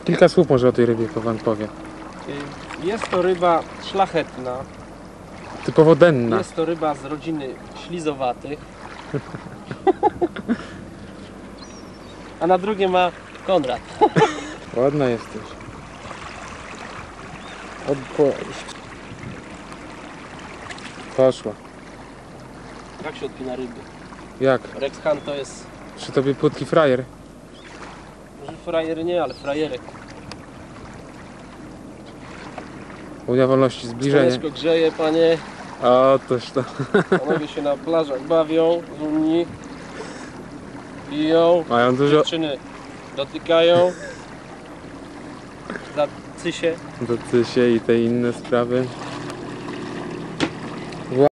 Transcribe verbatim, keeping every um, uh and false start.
Kilka słów może o tej rybie pan powie. Jest to ryba szlachetna. Typowo denna. Jest to ryba z rodziny ślizowatych. A na drugie ma Konrad. Ładna jesteś. Opłaść. Poszła. Jak się odpina ryby? Jak? Rex Hunt to jest... Przy tobie płytki frajer? Może frajer nie, ale frajerek. Unia Wolności, zbliżenie. Słoneczko grzeje, panie. O, toż to. Panowie się na plażach bawią z Unii. Piją. Mają dużo... Dziewczyny dotykają. Za cysie. Dotysie i te inne sprawy.